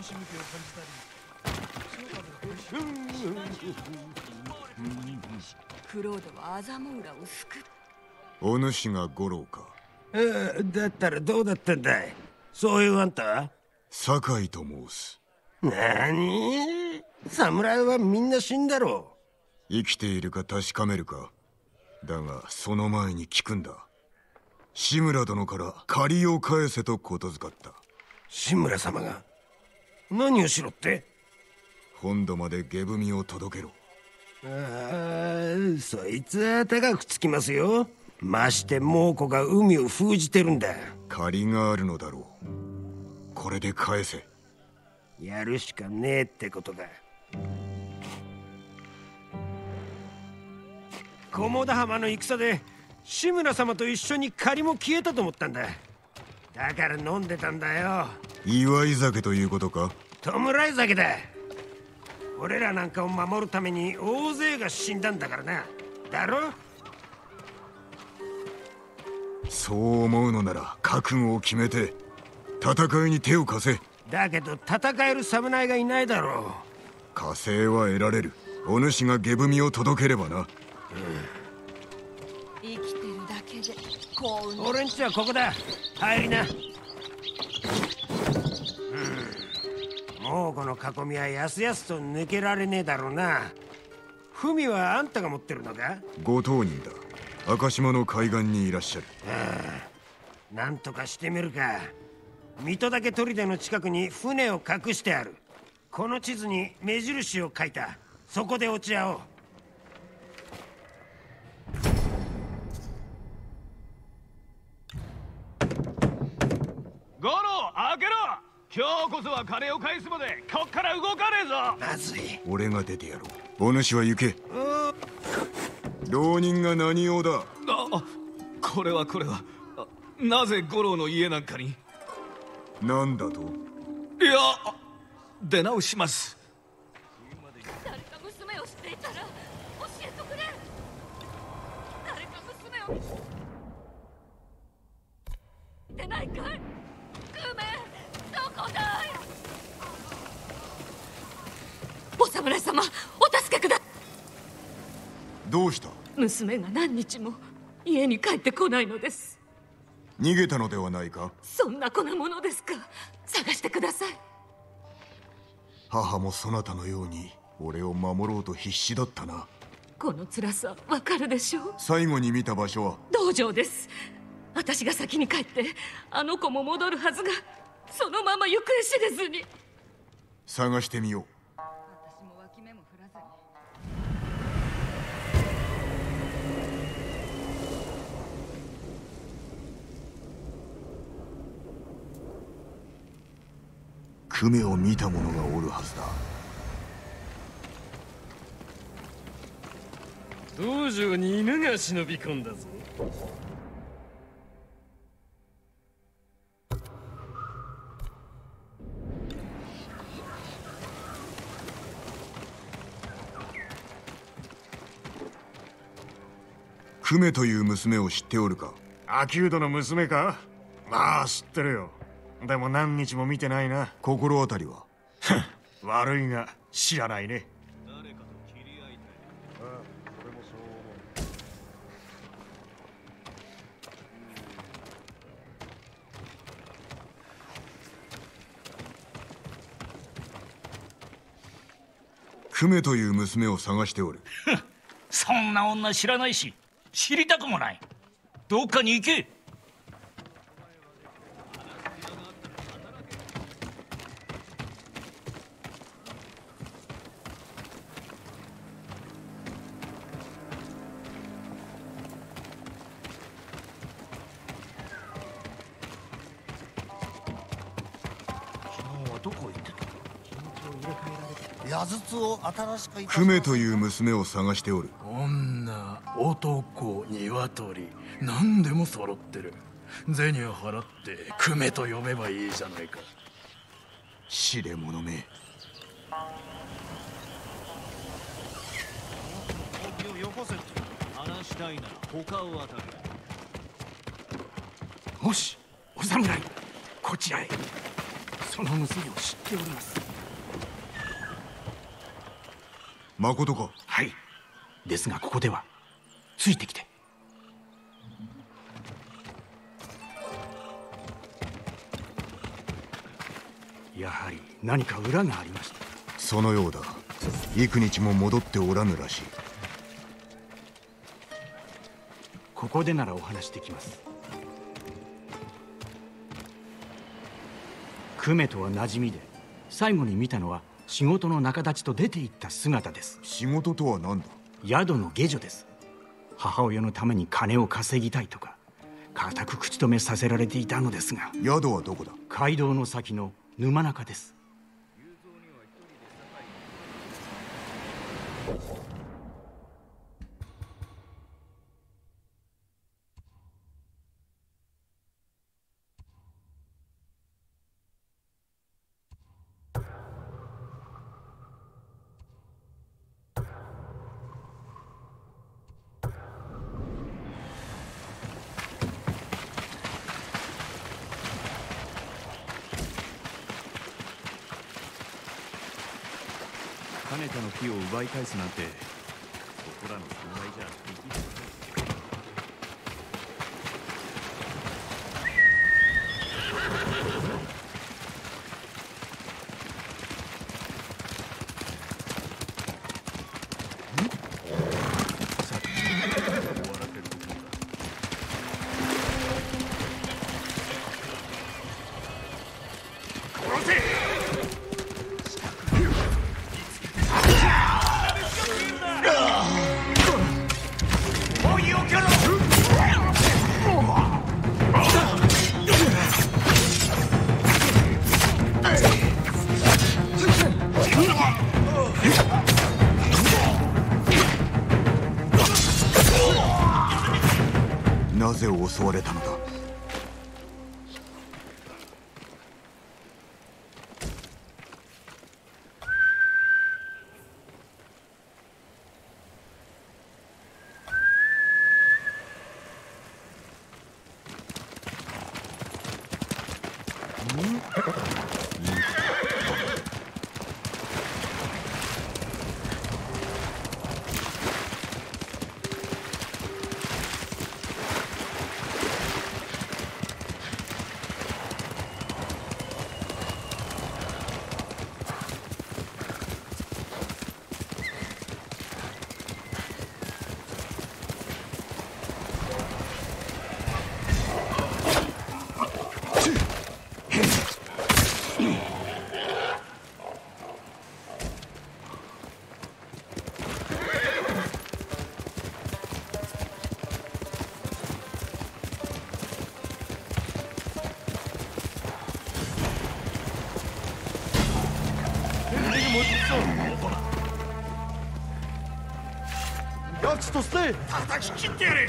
クロードはアザモーラを救っお主が五郎か。 だったらどうだったんだい。そういうあんたは酒井と申す。 なに、侍はみんな死んだろう。生きているか確かめるか。だがその前に聞くんだ。志村殿から借りを返せとことづかった。 志村様が何をしろって。 本土まで下踏みを届けろ。 そいつは高くつきますよ。まして猛虎が海を封じてるんだ。 借りがあるのだろう。これで返せ。 やるしかねえってことか。菰田浜の戦で志村様と一緒に借りも消えたと思ったんだ。だから飲んでたんだよ。 祝い酒ということか。 弔い酒だ。俺らなんかを守るために大勢が死んだんだからな。だろ。 そう思うのなら覚悟を決めて戦いに手を貸せ。 だけど戦える侍がいないだろう。 加勢は得られる。お主が下踏みを届ければな。 生きてるだけで幸運。 俺んちはここだ。入りな。猛虎の囲みはやすやすと抜けられねえだろうな。文はあんたが持ってるのか。 ご当人だ。赤島の海岸にいらっしゃる。 なんとかしてみるか。水戸岳砦の近くに船を隠してある。この地図に目印を書いた。そこで落ち合おう。 五郎、開けろ。今日こそは金を返すまでこっから動かねえぞ。 まずい。 俺が出てやろう。お主は行け。浪人が何用だ。 これはなぜ五郎の家なんかに。 なんだと。 いや、出直します。 誰か娘を知っていたら教えてくれ。誰か娘を出ないかい。グメどこだい。お侍様、お助けくだ。 どうした。 娘が何日も家に帰ってこないのです。 逃げたのではないか。 そんな子なものですか。探してください。 母もそなたのように俺を守ろうと必死だったな。 この辛さわかるでしょう。 最後に見た場所は道場です。私が先に帰ってあの子も戻るはずが、そのまま行方知れずに。 探してみよう。 私も脇目も振らずに。 久米を見た者がおるはずだ。 道場に犬が忍び込んだぞ。 久米という娘を知っておるか。 秋人の娘か。まあ知ってるよ。でも何日も見てないな。 心当たりは。 悪いが知らないね。 誰かと切り合いたい。 俺もそう思う。久米という娘を探しておる。 そんな女知らないし知りたくもない。どっかに行け。 久米という娘を探しておる。 女、男、鶏、何でも揃ってる。銭を払って久米と呼べばいいじゃないか。 知れ者め。 よこせって話したいなら他を当たる。 もしお侍こちらへ。 その娘を知っております。 誠か？ はい。ですがここではついてきて。やはり何か裏がありました。 そのようだ。幾日も戻っておらぬらしい。 ここでならお話できます。久米とは馴染みで、最後に見たのは仕事の仲立ちと出て行った姿です。 仕事とは何だ？ 宿の下女です。母親のために金を稼ぎたいとか固く口止めさせられていたのですが。 宿はどこだ？ 街道の先の沼中です。 金田の木を奪い返すなんて、ここらの侍じゃできない。 なぜ襲われたのだ？ ガチとして叩き切ってやれ。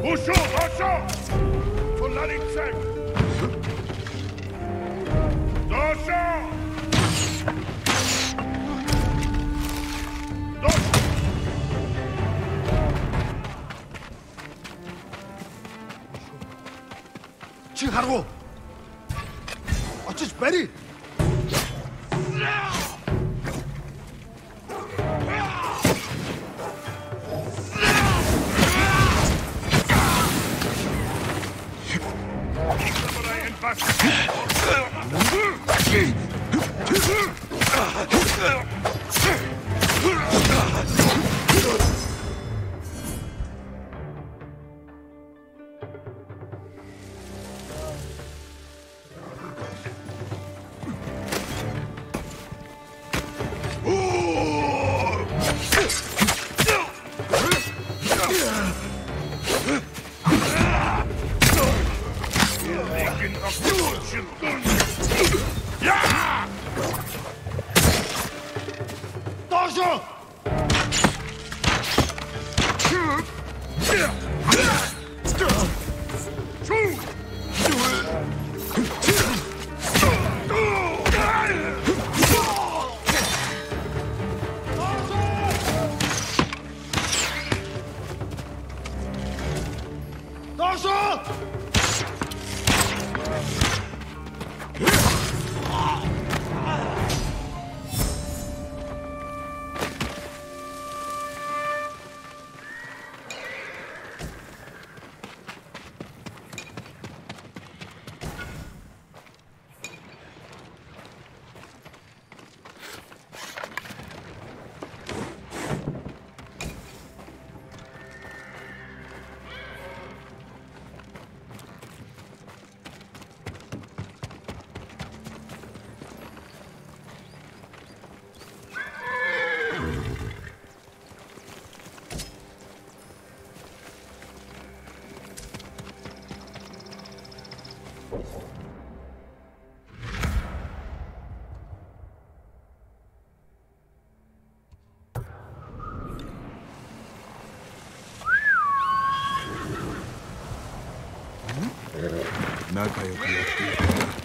Hochschau, Hochschau! Von Ladingzeit! Hochschau! Чи харгу. Очиж барь.仲良くやっていくな。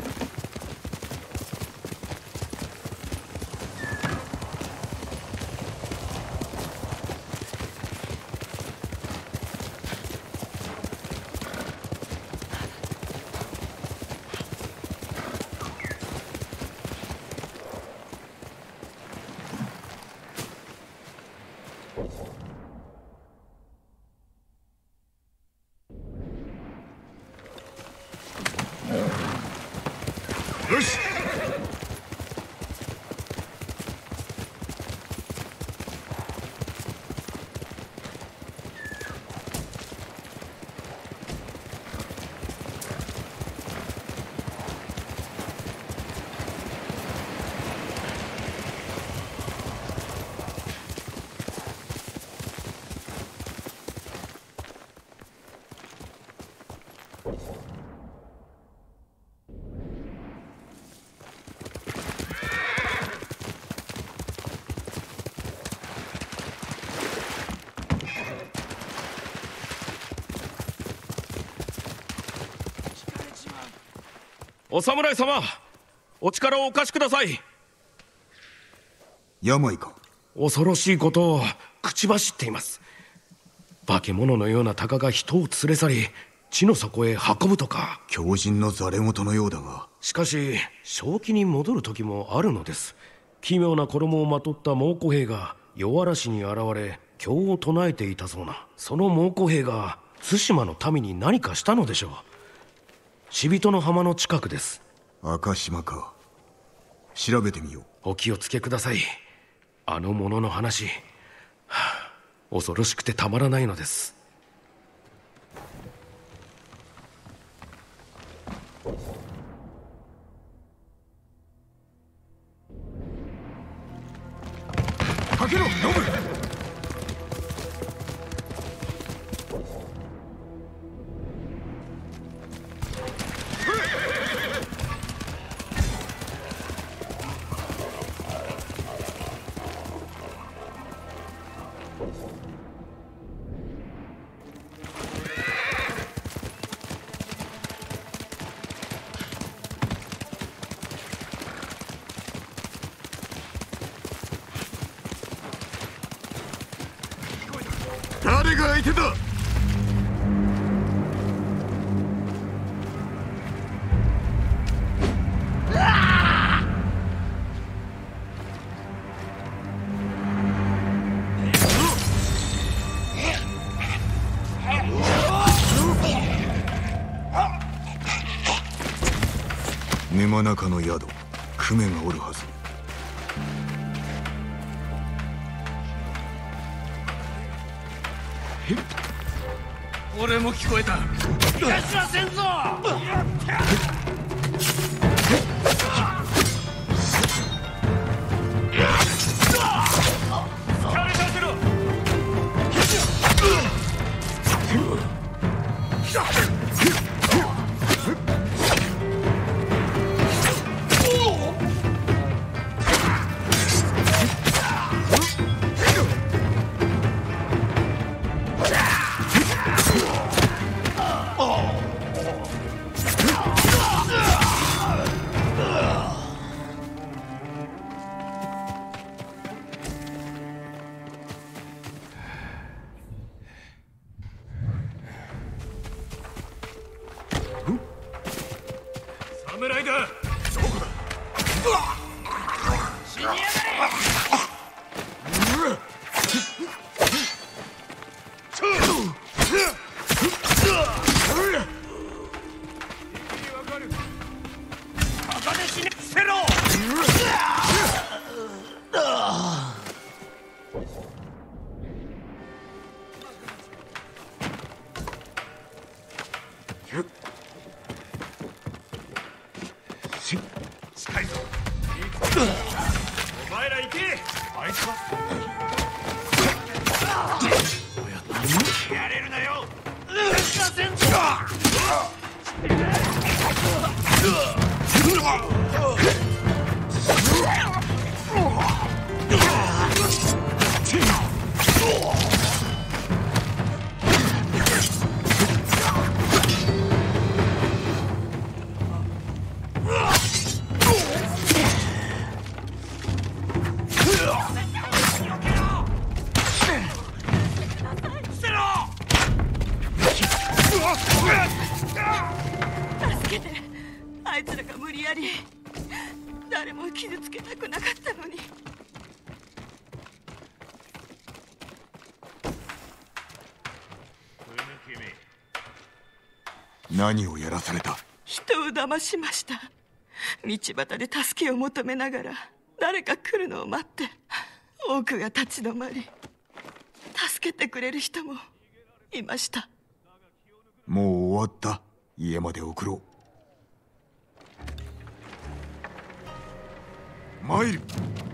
よし。 お侍様、お力をお貸しください。 病か。 恐ろしいことを口走っています。化け物のような鷹が人を連れ去り、地の底へ運ぶとか。 狂人のざれ言のようだが。 しかし正気に戻る時もあるのです。奇妙な衣をまとった猛虎兵が夜嵐に現れ経を唱えていたそうな。その猛虎兵が対馬の民に何かしたのでしょう。死人の浜の近くです。 赤島か。調べてみよう。 お気をつけください。あの者の話、恐ろしくてたまらないのです。 かけろ、ノブ。 誰が相手だ。沼中の宿、クメがおるはず。 俺も聞こえた。 逃がしませんぞ。疲れさせろ。 侍だ。どこだ。 死にやがれ。ここで死ね。捨てろ。 近いぞ。お前ら行け。あいつはやれるなよ。 しませんぞ。 助けて。あいつらが無理やり。誰も傷つけたくなかったのに。 何をやらされた。 人を騙しました。道端で助けを求めながら誰か来るのを待って、多くが立ち止まり、助けてくれる人もいました。 もう終わった。家まで送ろう。参る。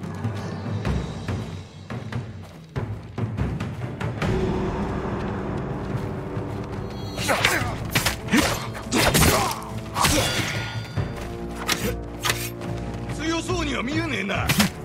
強そうには見えねえな。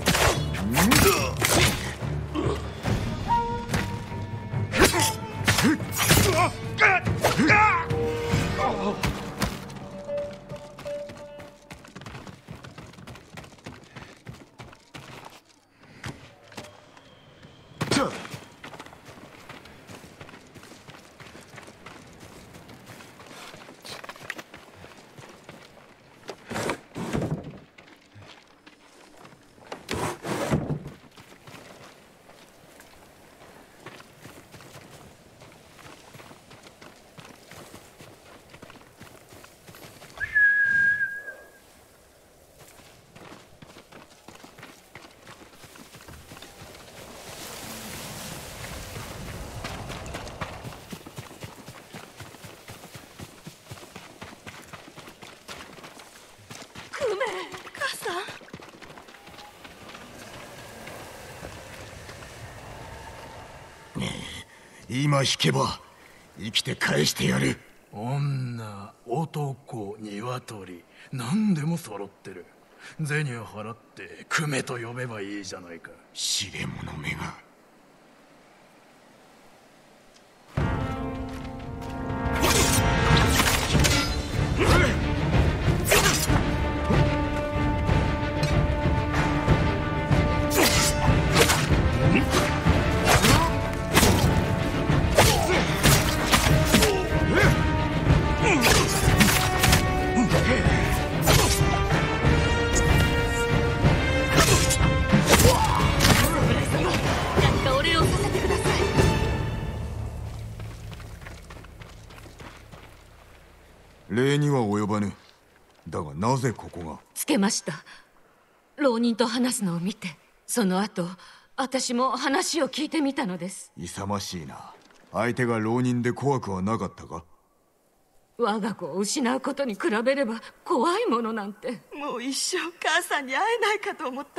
母さん。 今引けば生きて返してやる。 女、男、鶏、何でも揃ってる。銭を払ってクメと呼べばいいじゃないか。 知れ者めが。 礼には及ばぬ。だがなぜここが？ つけました。浪人と話すのを見て、その後私も話を聞いてみたのです。 勇ましいな。相手が浪人で怖くはなかったか？ 我が子を失うことに比べれば怖いものなんて。 もう一生母さんに会えないかと思った。